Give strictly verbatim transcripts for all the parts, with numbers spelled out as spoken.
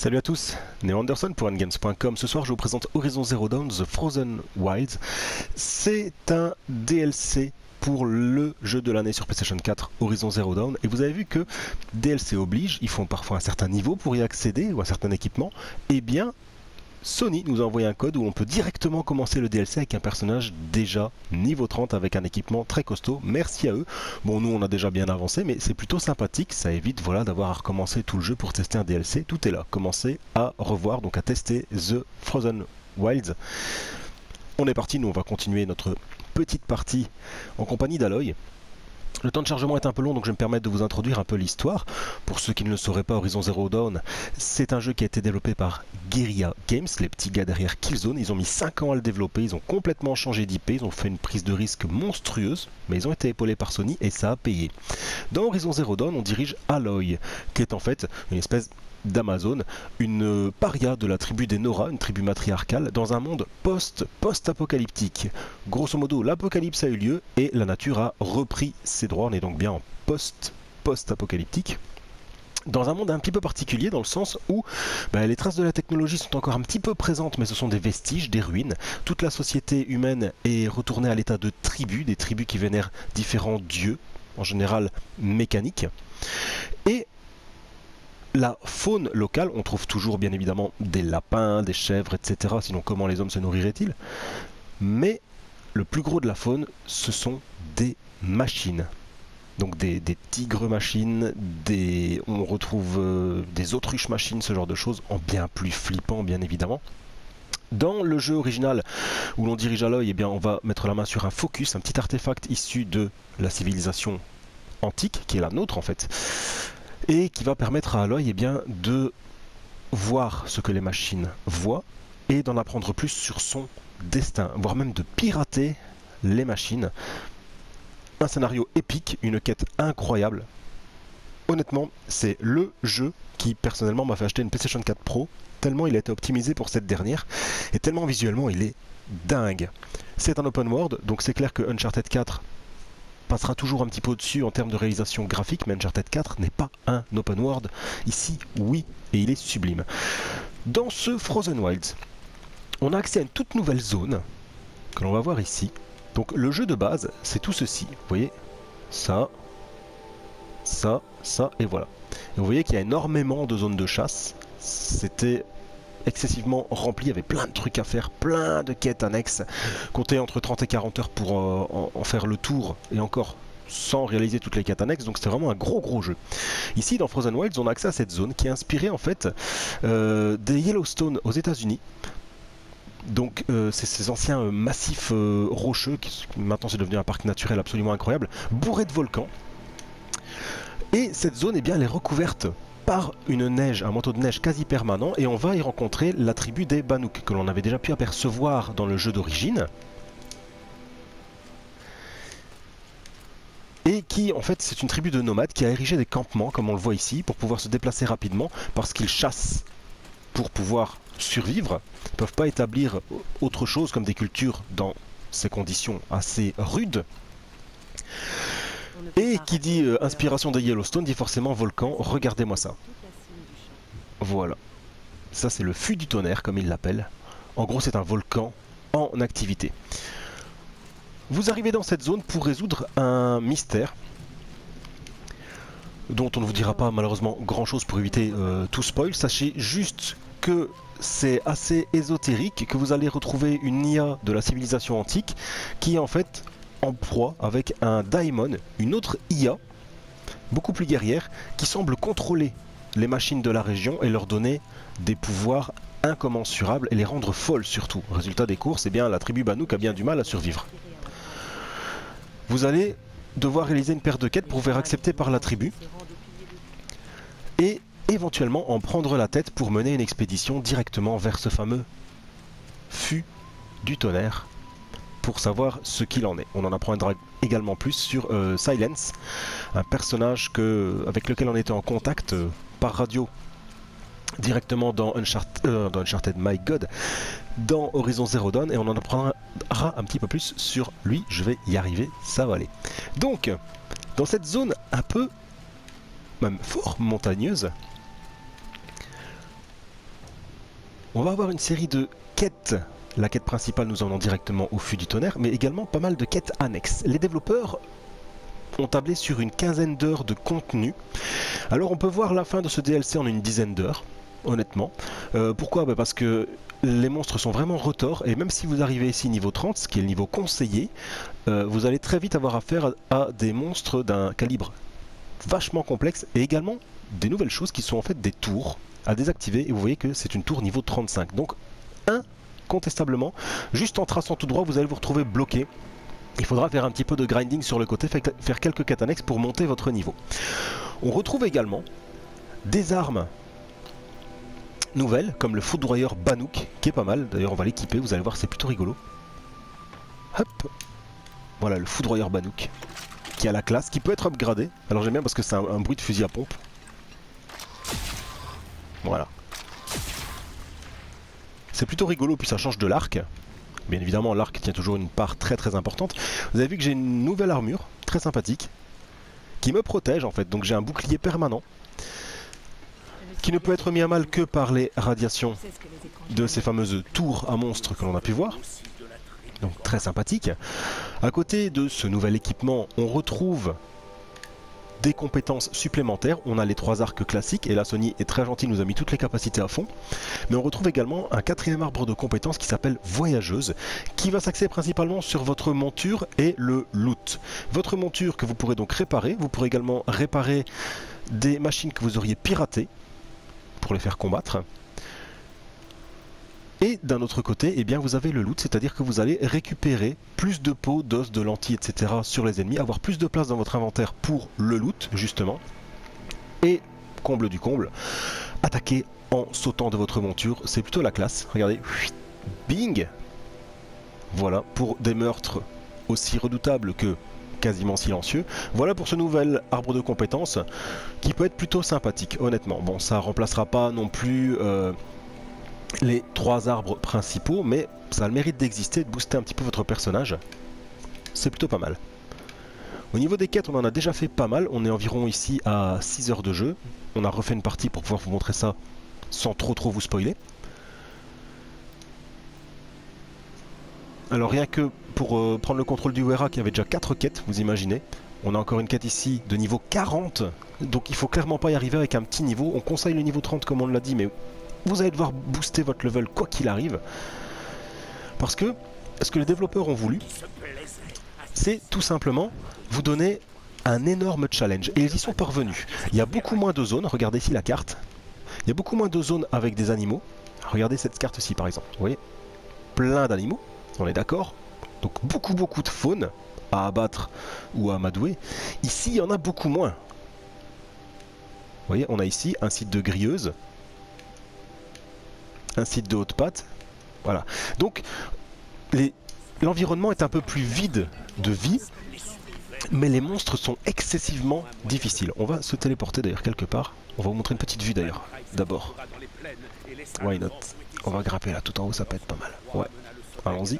Salut à tous, Néo Anderson pour N-Games point com. Ce soir je vous présente Horizon Zero Dawn The Frozen Wilds. C'est un D L C pour le jeu de l'année sur PlayStation quatre, Horizon Zero Dawn. Et vous avez vu que D L C oblige, ils font parfois un certain niveau pour y accéder ou un certain équipement. Eh bien, Sony nous a envoyé un code où on peut directement commencer le D L C avec un personnage déjà niveau trente avec un équipement très costaud. Merci à eux. Bon, nous on a déjà bien avancé, mais c'est plutôt sympathique. Ça évite voilà, d'avoir à recommencer tout le jeu pour tester un D L C. Tout est là. Commencez à revoir, donc à tester The Frozen Wilds. On est parti, nous on va continuer notre petite partie en compagnie d'Aloy. Le temps de chargement est un peu long, donc je vais me permettre de vous introduire un peu l'histoire. Pour ceux qui ne le sauraient pas, Horizon Zero Dawn, c'est un jeu qui a été développé par Guerrilla Games, les petits gars derrière Killzone. Ils ont mis cinq ans à le développer, ils ont complètement changé d'I P, ils ont fait une prise de risque monstrueuse, mais ils ont été épaulés par Sony et ça a payé. Dans Horizon Zero Dawn, on dirige Aloy, qui est en fait une espèce d'Amazon, une paria de la tribu des Nora, une tribu matriarcale, dans un monde post, post-apocalyptique. Grosso modo, l'apocalypse a eu lieu et la nature a repris ses droits. On est donc bien en post, post-apocalyptique. Dans un monde un petit peu particulier, dans le sens où bah, les traces de la technologie sont encore un petit peu présentes, mais ce sont des vestiges, des ruines. Toute la société humaine est retournée à l'état de tribus, des tribus qui vénèrent différents dieux, en général mécaniques. Et la faune locale, on trouve toujours bien évidemment des lapins, des chèvres, et cetera. Sinon comment les hommes se nourriraient-ils? Mais le plus gros de la faune, ce sont des machines. Donc des, des tigres machines, des, on retrouve euh, des autruches machines, ce genre de choses, en bien plus flippant bien évidemment. Dans le jeu original où l'on dirige Aloy, eh bien, on va mettre la main sur un focus, un petit artefact issu de la civilisation antique, qui est la nôtre en fait, et qui va permettre à Aloy eh bien, de voir ce que les machines voient et d'en apprendre plus sur son destin, voire même de pirater les machines. Un scénario épique, une quête incroyable. Honnêtement, c'est le jeu qui personnellement m'a fait acheter une PlayStation quatre Pro, tellement il a été optimisé pour cette dernière, et tellement visuellement il est dingue. C'est un open world, donc c'est clair que Uncharted quatre passera toujours un petit peu au-dessus en termes de réalisation graphique, mais Uncharted quatre n'est pas un open world. Ici, oui, et il est sublime. Dans ce Frozen Wilds, on a accès à une toute nouvelle zone, que l'on va voir ici. Donc le jeu de base, c'est tout ceci. Vous voyez, ça, ça, ça, et voilà. Et vous voyez qu'il y a énormément de zones de chasse. C'était excessivement rempli, il y avait plein de trucs à faire, plein de quêtes annexes. Comptez entre trente et quarante heures pour euh, en, en faire le tour, et encore sans réaliser toutes les quêtes annexes, donc c'était vraiment un gros gros jeu. Ici dans Frozen Wilds, on a accès à cette zone qui est inspirée en fait euh, des Yellowstone aux États-Unis. Donc euh, c'est ces anciens euh, massifs euh, rocheux qui maintenant c'est devenu un parc naturel absolument incroyable, bourré de volcans. Et cette zone, eh bien, elle est recouverte par une neige, un manteau de neige quasi permanent, et on va y rencontrer la tribu des Bannock que l'on avait déjà pu apercevoir dans le jeu d'origine, et qui en fait c'est une tribu de nomades qui a érigé des campements comme on le voit ici pour pouvoir se déplacer rapidement parce qu'ils chassent pour pouvoir survivre. Ils ne peuvent pas établir autre chose comme des cultures dans ces conditions assez rudes. Et qui dit euh, inspiration de Yellowstone dit forcément volcan. Regardez-moi ça. Voilà. Ça c'est le fût du tonnerre comme ils l'appellent. En gros c'est un volcan en activité. Vous arrivez dans cette zone pour résoudre un mystère dont on ne vous dira pas malheureusement grand chose pour éviter euh, tout spoil. Sachez juste que c'est assez ésotérique, que vous allez retrouver une I A de la civilisation antique qui est en fait en proie avec un daimon, une autre I A beaucoup plus guerrière qui semble contrôler les machines de la région et leur donner des pouvoirs incommensurables et les rendre folles surtout. Résultat des courses, eh bien la tribu Bannock a bien du mal à survivre. Vous allez devoir réaliser une paire de quêtes pour vous faire accepter par la tribu et éventuellement en prendre la tête pour mener une expédition directement vers ce fameux fût du tonnerre pour savoir ce qu'il en est. On en apprendra également plus sur euh, Silence, un personnage que, avec lequel on était en contact euh, par radio directement dans Uncharted, euh, dans Uncharted My God, dans Horizon Zero Dawn, et on en apprendra un petit peu plus sur lui. Je vais y arriver, ça va aller. Donc, dans cette zone un peu, même fort montagneuse, On va avoir une série de quêtes. La quête principale nous emmenant directement au fût du tonnerre, mais également pas mal de quêtes annexes. Les développeurs ont tablé sur une quinzaine d'heures de contenu. Alors on peut voir la fin de ce D L C en une dizaine d'heures, honnêtement. Euh, pourquoi? Bah parce que les monstres sont vraiment retors, et même si vous arrivez ici niveau trente, ce qui est le niveau conseillé, euh, vous allez très vite avoir affaire à, à des monstres d'un calibre vachement complexe, et également des nouvelles choses qui sont en fait des tours à désactiver, et vous voyez que c'est une tour niveau trente-cinq. Donc incontestablement, juste en traçant tout droit, vous allez vous retrouver bloqué. Il faudra faire un petit peu de grinding sur le côté, faire quelques quêtes annexes pour monter votre niveau. On retrouve également des armes nouvelles, comme le foudroyeur Bannock, qui est pas mal. D'ailleurs, on va l'équiper, vous allez voir, c'est plutôt rigolo. Hop, voilà le foudroyeur Bannock, qui a la classe, qui peut être upgradé. Alors j'aime bien parce que c'est un, un bruit de fusil à pompe. Voilà. C'est plutôt rigolo, puis ça change de l'arc. Bien évidemment, l'arc tient toujours une part très très importante. Vous avez vu que j'ai une nouvelle armure, très sympathique, qui me protège en fait. Donc j'ai un bouclier permanent, qui ne peut être mis à mal que par les radiations de ces fameuses tours à monstres que l'on a pu voir. Donc très sympathique. À côté de ce nouvel équipement, on retrouve des compétences supplémentaires. On a les trois arcs classiques, et là Sony est très gentil, nous a mis toutes les capacités à fond. Mais on retrouve également un quatrième arbre de compétences qui s'appelle Voyageuse, qui va s'axer principalement sur votre monture et le loot. Votre monture que vous pourrez donc réparer, vous pourrez également réparer des machines que vous auriez piratées pour les faire combattre. Et d'un autre côté, eh bien, vous avez le loot, c'est-à-dire que vous allez récupérer plus de peaux, d'os, de lentilles, et cetera sur les ennemis, avoir plus de place dans votre inventaire pour le loot, justement. Et, comble du comble, attaquer en sautant de votre monture, c'est plutôt la classe. Regardez, bing! Voilà, pour des meurtres aussi redoutables que quasiment silencieux. Voilà pour ce nouvel arbre de compétences, qui peut être plutôt sympathique, honnêtement. Bon, ça remplacera pas non plus... Euh, les trois arbres principaux, mais ça a le mérite d'exister, de booster un petit peu votre personnage. C'est plutôt pas mal. Au niveau des quêtes, on en a déjà fait pas mal. On est environ ici à six heures de jeu. On a refait une partie pour pouvoir vous montrer ça sans trop trop vous spoiler. Alors rien que pour euh, prendre le contrôle du Wera, il y avait déjà quatre quêtes, vous imaginez. On a encore une quête ici de niveau quarante, donc il faut clairement pas y arriver avec un petit niveau. On conseille le niveau trente comme on l'a dit, mais vous allez devoir booster votre level quoi qu'il arrive. Parce que ce que les développeurs ont voulu, c'est tout simplement vous donner un énorme challenge. Et ils y sont parvenus. Il y a beaucoup moins de zones, regardez ici la carte. Il y a beaucoup moins de zones avec des animaux. Regardez cette carte-ci par exemple. Vous voyez, plein d'animaux, on est d'accord. Donc beaucoup beaucoup de faune à abattre ou à amadouer. Ici, il y en a beaucoup moins. Vous voyez, on a ici un site de grilleuse, un site de haute patte, voilà. Donc l'environnement est un peu plus vide de vie, mais les monstres sont excessivement difficiles. On va se téléporter d'ailleurs quelque part. On va vous montrer une petite vue d'ailleurs, d'abord. Why not? On va grimper là tout en haut, ça peut être pas mal. Ouais, allons-y.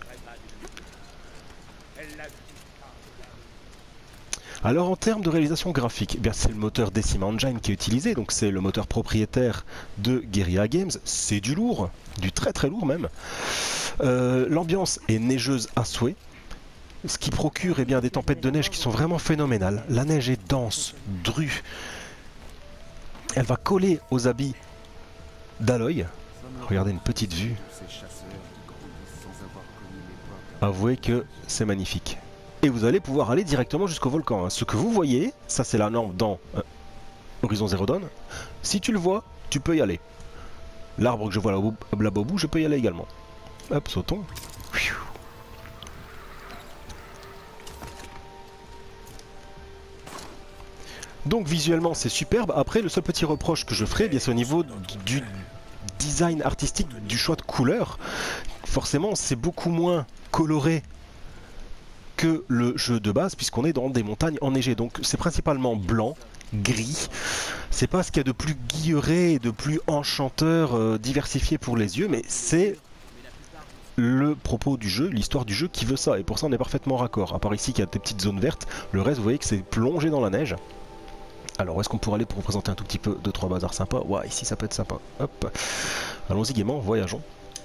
Alors en termes de réalisation graphique, eh bien c'est le moteur Decima Engine qui est utilisé, donc c'est le moteur propriétaire de Guerrilla Games. C'est du lourd, du très très lourd même. Euh, L'ambiance est neigeuse à souhait, ce qui procure eh bien, des tempêtes de neige qui sont vraiment phénoménales. La neige est dense, drue, elle va coller aux habits d'Aloy. Regardez une petite vue. Avouez que c'est magnifique. Et vous allez pouvoir aller directement jusqu'au volcan. Ce que vous voyez, ça c'est la norme dans euh, Horizon Zero Dawn. Si tu le vois, tu peux y aller. L'arbre que je vois là-bas au bout, je peux y aller également. Hop, sautons. Donc visuellement c'est superbe. Après, le seul petit reproche que je ferai, eh bien c'est au niveau du design artistique, du choix de couleurs. Forcément, c'est beaucoup moins coloré que le jeu de base, puisqu'on est dans des montagnes enneigées. Donc c'est principalement blanc, gris. C'est pas ce qu'il y a de plus guilleré et de plus enchanteur, euh, diversifié pour les yeux, mais c'est le propos du jeu, l'histoire du jeu qui veut ça. Et pour ça on est parfaitement raccord. À part ici qu'il y a des petites zones vertes, le reste vous voyez que c'est plongé dans la neige. Alors où est-ce qu'on pourrait aller pour vous présenter un tout petit peu deux trois bazars sympas? Ouais, ici ça peut être sympa. Hop, allons-y gaiement, voyageons.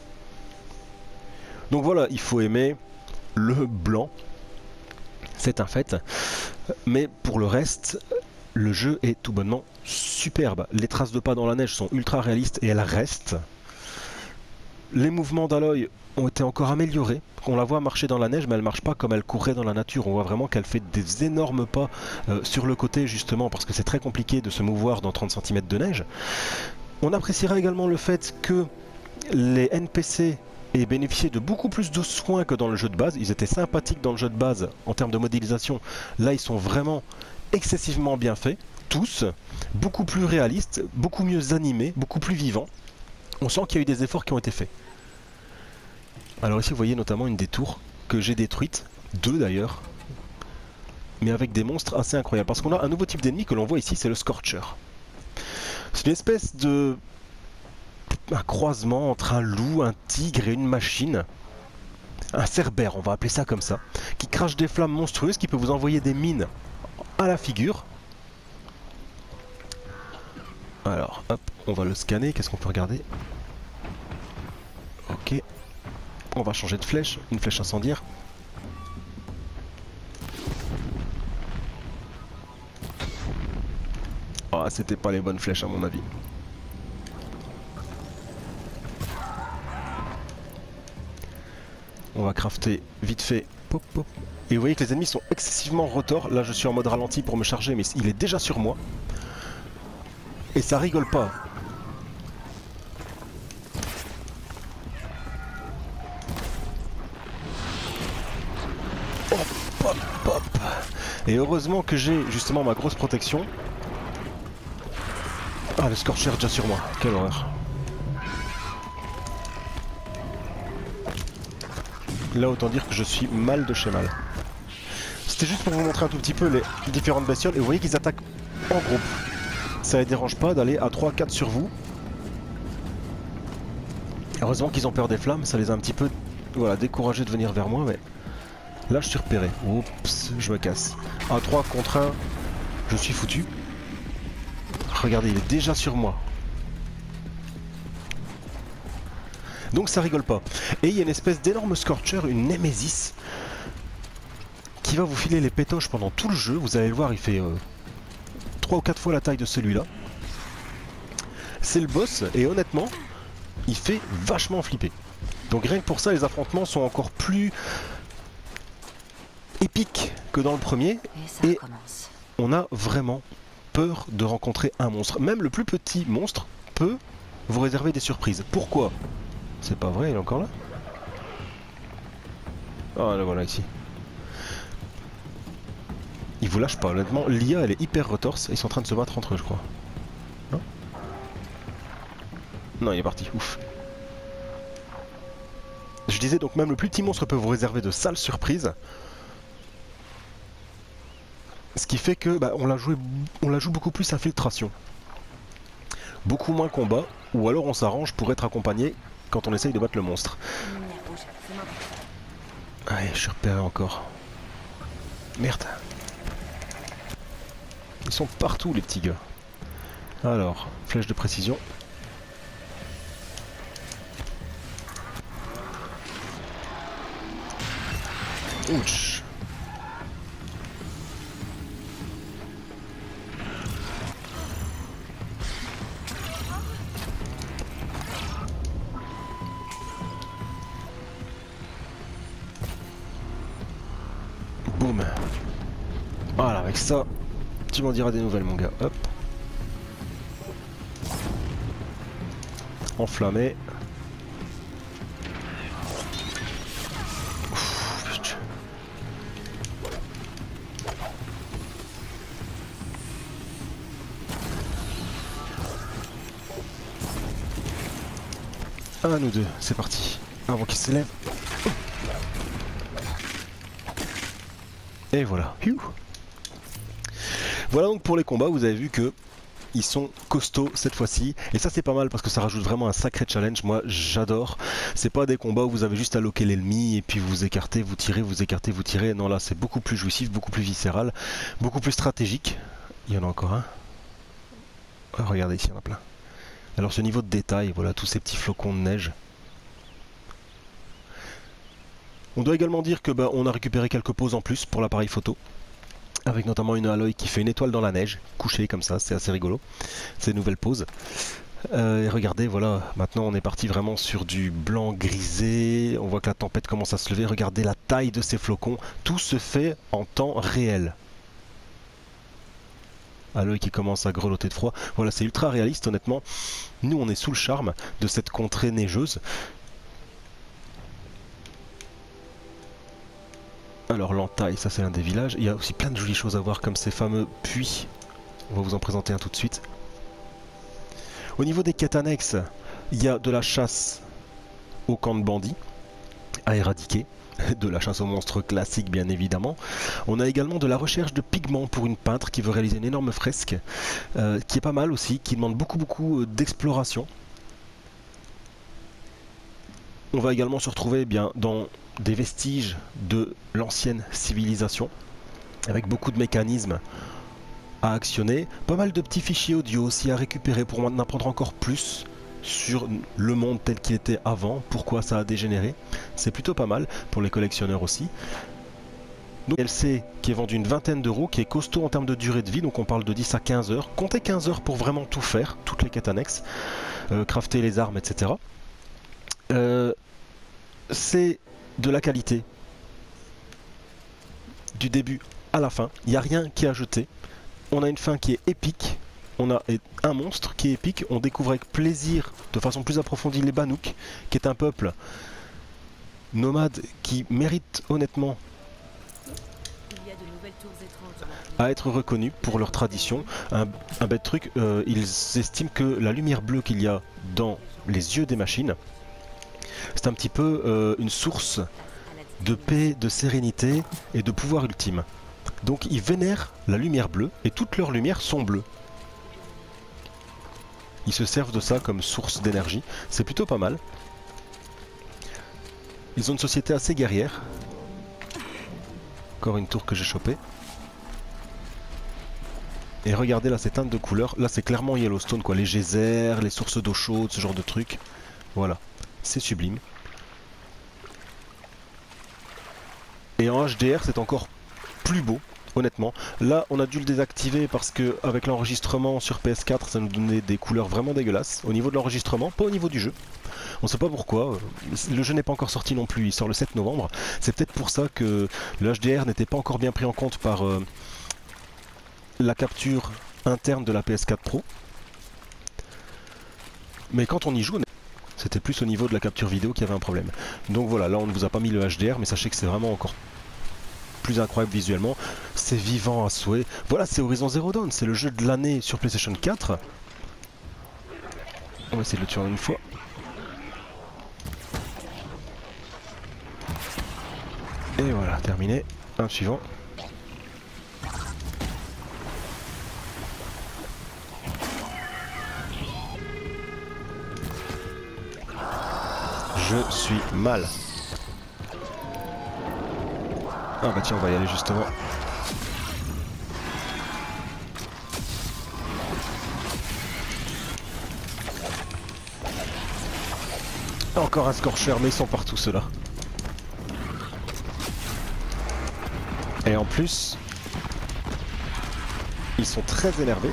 Donc voilà, il faut aimer le blanc, c'est un fait. Mais pour le reste, le jeu est tout bonnement superbe. Les traces de pas dans la neige sont ultra réalistes et elles restent. Les mouvements d'Aloy ont été encore améliorés. On la voit marcher dans la neige, mais elle marche pas comme elle courrait dans la nature. On voit vraiment qu'elle fait des énormes pas euh, sur le côté, justement, parce que c'est très compliqué de se mouvoir dans trente centimètres de neige. On appréciera également le fait que les N P C aient bénéficié de beaucoup plus de soins que dans le jeu de base. Ils étaient sympathiques dans le jeu de base en termes de modélisation. Là, ils sont vraiment excessivement bien faits, tous, beaucoup plus réalistes, beaucoup mieux animés, beaucoup plus vivants. On sent qu'il y a eu des efforts qui ont été faits. Alors ici vous voyez notamment une des tours que j'ai détruite, deux d'ailleurs, mais avec des monstres assez incroyables. Parce qu'on a un nouveau type d'ennemi que l'on voit ici, c'est le Scorcher. C'est une espèce de... un croisement entre un loup, un tigre et une machine. Un cerbère, on va appeler ça comme ça, qui crache des flammes monstrueuses, qui peut vous envoyer des mines à la figure. Alors, hop, on va le scanner, qu'est-ce qu'on peut regarder? Ok. On va changer de flèche, une flèche incendiaire. Ah, oh, c'était pas les bonnes flèches à mon avis. On va crafter vite fait. Pop, pop. Et vous voyez que les ennemis sont excessivement retors. Là je suis en mode ralenti pour me charger, mais il est déjà sur moi. Et ça rigole pas. Hop, hop, hop. Et heureusement que j'ai justement ma grosse protection. Ah, le Scorcher déjà sur moi. Quelle horreur. Là, autant dire que je suis mal de chez mal. C'était juste pour vous montrer un tout petit peu les différentes bestioles. Et vous voyez qu'ils attaquent en groupe. Ça les dérange pas d'aller à trois quatre sur vous. Heureusement qu'ils ont peur des flammes. Ça les a un petit peu voilà, découragés de venir vers moi. Mais là, je suis repéré. Oups, je me casse. À trois contre un, je suis foutu. Regardez, il est déjà sur moi. Donc ça rigole pas. Et il y a une espèce d'énorme Scorcher, une Nemesis, qui va vous filer les pétoches pendant tout le jeu. Vous allez le voir, il fait euh, trois ou quatre fois la taille de celui-là. C'est le boss, et honnêtement, il fait vachement flipper. Donc rien que pour ça, les affrontements sont encore plus épiques que dans le premier. Et, et on a vraiment peur de rencontrer un monstre. Même le plus petit monstre peut vous réserver des surprises. Pourquoi ? C'est pas vrai, il est encore là? Ah, le voilà ici. Il vous lâche pas, honnêtement. L'I A, elle est hyper retorse. Ils sont en train de se battre entre eux, je crois. Non? Non, il est parti. Ouf. Je disais donc, même le plus petit monstre peut vous réserver de sales surprises. Ce qui fait que bah, on la joue, on la joue beaucoup plus infiltration. Beaucoup moins combat, ou alors on s'arrange pour être accompagné quand on essaye de battre le monstre. Allez, je suis repéré encore. Merde. Ils sont partout les petits gars. Alors, flèche de précision. Ouch. Boum. Voilà, avec ça, tu m'en diras des nouvelles, mon gars. Hop. Enflammé. Ouf, putain. Un ou deux, c'est parti. Avant qu'il s'élève. Et voilà. Voilà donc pour les combats, vous avez vu que ils sont costauds cette fois-ci. Et ça c'est pas mal parce que ça rajoute vraiment un sacré challenge. Moi j'adore. C'est pas des combats où vous avez juste à loquer l'ennemi et puis vous écartez, vous tirez, vous écartez, vous tirez. Non là c'est beaucoup plus jouissif, beaucoup plus viscéral, beaucoup plus stratégique. il y en a encore un. Ah, regardez ici, il y en a plein. Alors ce niveau de détail, voilà tous ces petits flocons de neige. On doit également dire que bah, on a récupéré quelques poses en plus pour l'appareil photo. Avec notamment une Aloy qui fait une étoile dans la neige, couchée comme ça, c'est assez rigolo. Ces nouvelles poses. Euh, et regardez, voilà, maintenant on est parti vraiment sur du blanc grisé. On voit que la tempête commence à se lever. Regardez la taille de ces flocons. Tout se fait en temps réel. Aloy qui commence à grelotter de froid. Voilà, c'est ultra réaliste, honnêtement. Nous, on est sous le charme de cette contrée neigeuse. Alors, l'entaille, ça c'est l'un des villages. Il y a aussi plein de jolies choses à voir, comme ces fameux puits. On va vous en présenter un tout de suite. Au niveau des quêtes annexes, il y a de la chasse au camp de bandits à éradiquer. De la chasse aux monstres classique bien évidemment. On a également de la recherche de pigments pour une peintre qui veut réaliser une énorme fresque, euh, qui est pas mal aussi, qui demande beaucoup beaucoup d'exploration. On va également se retrouver eh bien dans des vestiges de l'ancienne civilisation, avec beaucoup de mécanismes à actionner, pas mal de petits fichiers audio aussi à récupérer pour en apprendre encore plus sur le monde tel qu'il était avant, pourquoi ça a dégénéré. C'est plutôt pas mal pour les collectionneurs aussi. Donc L C qui est vendu une vingtaine d'euros, qui est costaud en termes de durée de vie, donc on parle de dix à quinze heures. Comptez quinze heures pour vraiment tout faire, toutes les quêtes annexes, euh, crafter les armes, et cetera. Euh, c'est de la qualité du début à la fin, il n'y a rien qui est ajouté. On a une fin qui est épique. On a un monstre qui est épique, on découvre avec plaisir, de façon plus approfondie, les Banouks, qui est un peuple nomade qui mérite honnêtement à être reconnu pour leur tradition. Un, un bête truc, euh, ils estiment que la lumière bleue qu'il y a dans les yeux des machines, c'est un petit peu euh, une source de paix, de sérénité et de pouvoir ultime. Donc ils vénèrent la lumière bleue et toutes leurs lumières sont bleues. Ils se servent de ça comme source d'énergie. C'est plutôt pas mal. Ils ont une société assez guerrière. Encore une tour que j'ai chopée. Et regardez là ces teintes de couleurs. Là c'est clairement Yellowstone quoi. Les geysers, les sources d'eau chaude, ce genre de trucs. Voilà. C'est sublime. Et en H D R c'est encore plus beau. Honnêtement, là on a dû le désactiver parce que avec l'enregistrement sur P S quatre ça nous donnait des couleurs vraiment dégueulasses au niveau de l'enregistrement, pas au niveau du jeu. On sait pas pourquoi, le jeu n'est pas encore sorti non plus, il sort le sept novembre. C'est peut-être pour ça que le H D R n'était pas encore bien pris en compte par euh, la capture interne de la P S quatre Pro. Mais quand on y joue, c'était plus au niveau de la capture vidéo qu'il y avait un problème. Donc voilà, là on ne vous a pas mis le H D R, mais sachez que c'est vraiment encore plus incroyable visuellement, c'est vivant à souhait. Voilà, c'est Horizon Zero Dawn, c'est le jeu de l'année sur PlayStation quatre. On va essayer de le tuer en une fois. Et voilà, terminé. Un suivant. Je suis mal. Ah bah tiens, on va y aller justement. Encore un scorcher, mais ils sont partout ceux-là. Et en plus, ils sont très énervés.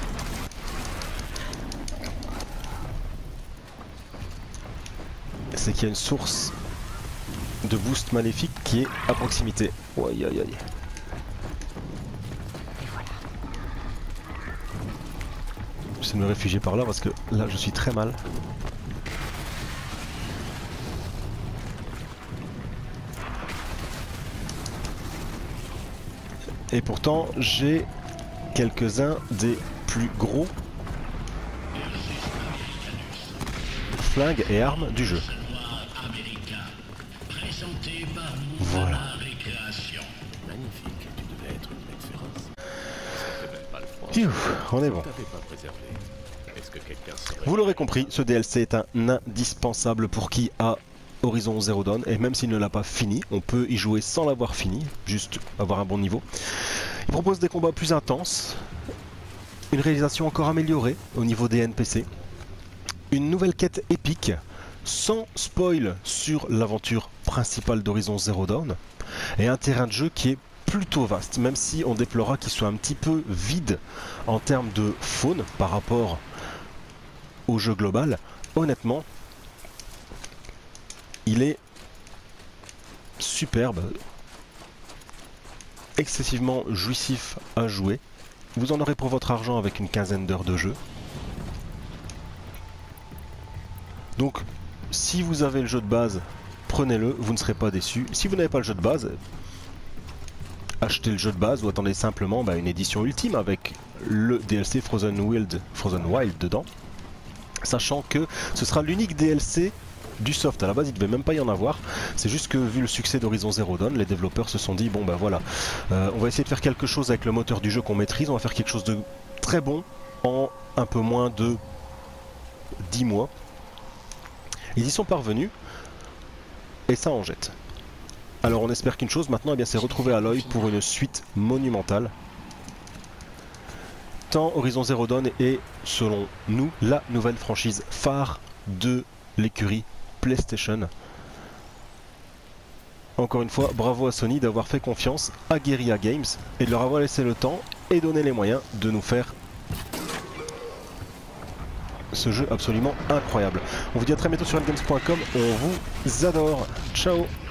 C'est qu'il y a une source de boost maléfique qui est à proximité. Oh, aïe aïe aïe. J'essaie de me réfugier par là parce que là je suis très mal. Et pourtant j'ai quelques-uns des plus gros flingues et armes du jeu. Voilà. On est bon. Vous l'aurez compris, ce D L C est un indispensable pour qui a Horizon Zero Dawn, et même s'il ne l'a pas fini, on peut y jouer sans l'avoir fini, juste avoir un bon niveau. Il propose des combats plus intenses, une réalisation encore améliorée au niveau des N P C, une nouvelle quête épique, sans spoil sur l'aventure principale d'Horizon Zero Dawn, et un terrain de jeu qui est plutôt vaste, même si on déplorera qu'il soit un petit peu vide en termes de faune par rapport au jeu global. Honnêtement, il est superbe, excessivement jouissif à jouer. Vous en aurez pour votre argent avec une quinzaine d'heures de jeu. Donc, si vous avez le jeu de base, prenez-le, vous ne serez pas déçus. Si vous n'avez pas le jeu de base, achetez le jeu de base ou attendez simplement bah, une édition ultime avec le D L C Frozen Wild, Frozen Wild dedans. Sachant que ce sera l'unique D L C du soft. À la base il ne devait même pas y en avoir, c'est juste que vu le succès d'Horizon Zero Dawn, les développeurs se sont dit bon ben voilà, euh, on va essayer de faire quelque chose avec le moteur du jeu qu'on maîtrise, on va faire quelque chose de très bon en un peu moins de dix mois. Ils y sont parvenus et ça en jette. Alors on espère qu'une chose maintenant, eh bien, c'est retrouver Aloy pour une suite monumentale. Tant Horizon Zero Dawn est, selon nous, la nouvelle franchise phare de l'écurie PlayStation. Encore une fois, bravo à Sony d'avoir fait confiance à Guerrilla Games et de leur avoir laissé le temps et donné les moyens de nous faire ce jeu absolument incroyable. On vous dit à très bientôt sur N games point com, on vous adore, ciao.